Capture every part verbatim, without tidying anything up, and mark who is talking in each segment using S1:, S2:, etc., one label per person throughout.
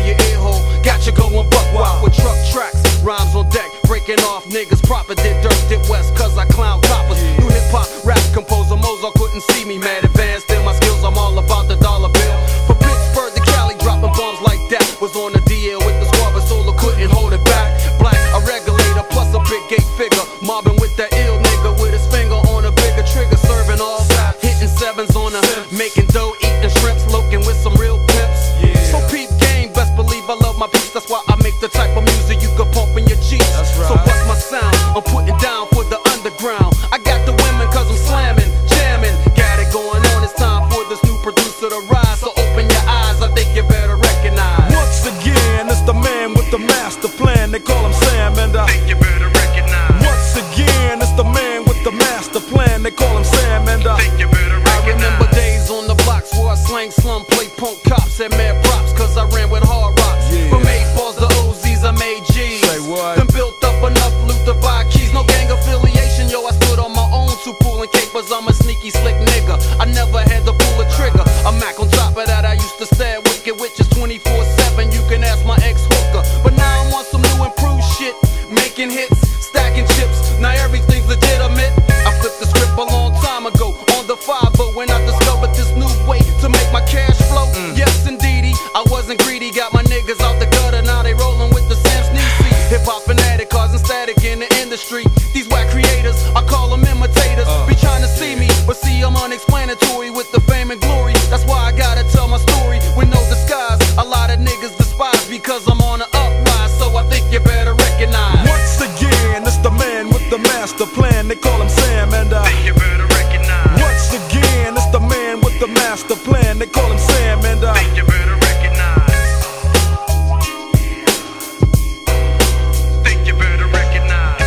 S1: your ear hole. Got you going buck wild with truck tracks, rhymes on deck, breaking off niggas. Proper did dirt, did west, cause I clown coppers. New hip hop, rap composer, Mozart couldn't see me. Mad advanced in my skills, I'm all about the dollar bill. From Pittsburgh to Cali, dropping bombs like that. Was on the D L with the squad, but Solar couldn't hold it back. Black, a regulator, plus a big gate figure. Mobbing with that ill nigga with his finger on a bigger trigger. Serving all, hitting sevens on a, making dough, eating shrimps, loking with some real pimps. So peep game, best believe I love my peace. That's why I make the type of music you can pump in your cheeks. So what's my sound? I'm putting down for the underground. I got the women cause I'm slamming, jamming. Got it going on, it's time for this new producer to rise. So open your eyes, I think you better recognize.
S2: Once again, it's the man with the master plan. They call him Sam, and I
S1: think you better recognize.
S2: Once again, it's the man with the master plan. They call him Sam, and I
S1: think you better recognize. I remember days on the blocks where I slang slum, play punk cops, and mad props cause I ran with hard rocks.
S2: Yeah.
S1: From eight balls to O Z's, I made G's.
S2: Say what?
S1: Then built up enough loot to buy keys. No gang affiliation, yo, I stood on my own, two pulling capers. I'm a sneaky slick nigga, I never had to pull a trigger. A Mac on top of that, I used to stare at wicked witches twenty-four seven. You can ask my ex-hooker, but now I'm on some new improved shit, making hits, stacking chips. Now everything's legitimate. I flipped the script a long time ago on the five, but when I discovered this new way to make my cash flow, mm. yes indeedy, I wasn't greedy. Got my niggas out the gutter, now they rolling with the Sam Sneezy. Hip hop fanatic, causing static in the industry. These whack creators, I call them imitators. Uh. Be trying to see me, but see I'm unexplanatory with the fame and glory. That's why I gotta tell my story with no disguise. A lot of niggas despise because I'm on the uprise, so I think you better recognize.
S2: Once again, it's the man with the master plan. They call him Sam, and I
S1: think you better recognize.
S2: Once again, it's the man with the master plan. They call him Sam, and I
S1: think you better recognize. Think you better recognize.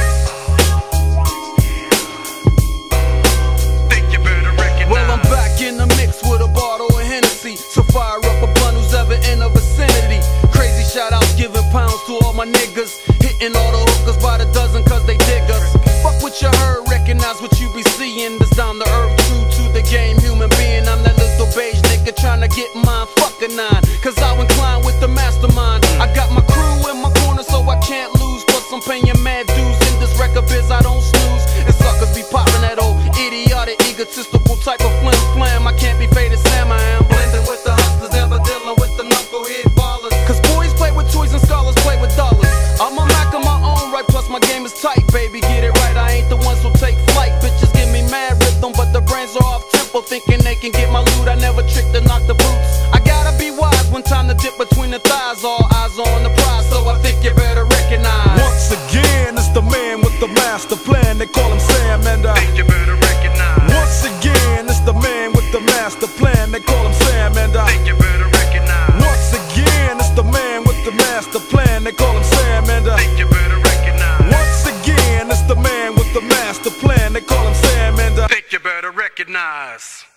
S1: Think you better recognize. Well, I'm back in the mix with a bottle of Hennessy, so fire up a blunt who's ever in the vicinity. Crazy shout outs, giving pounds to all my niggas, hitting all the hookers by the dozen cause they dig us. Fuck what you heard, recognize what you be seeing. This down to earth, true to the game, human being. I'm that little beige nigga trying to get mine, fuck a nine, cause I incline with the mastermind. I got my crew in my corner so I can't lose, plus I'm paying mad dues. In this record biz I don't snooze, and suckers be popping that old idiotic, egotistical type of flim flam. I can't be faded Sam, I am blending with the hustlers, never dealing with the knucklehead ballers. Cause boys play with toys and scholars play with dollars. I'm a Mac on my own right, plus my game is tight, baby, get it right. I ain't the ones who take flight, bitches give me mad rhythm, but the brains are off tempo, thinking they can get my loot. I never trick to knock the boots. I gotta be wise when time to dip between the thighs. All eyes on the prize, so I think you better recognize.
S2: Once again, it's the man with the master plan. They call him Sam, and I
S1: think you better recognize.
S2: Once again, it's the man with the master plan. They call him Sam, and I
S1: think you better recognize.
S2: Once again, it's the man with the master plan. They call him Sam, and I
S1: think you better recognize.
S2: Once again, it's the man with the master plan. They call him Sam, and I
S1: think you better recognize.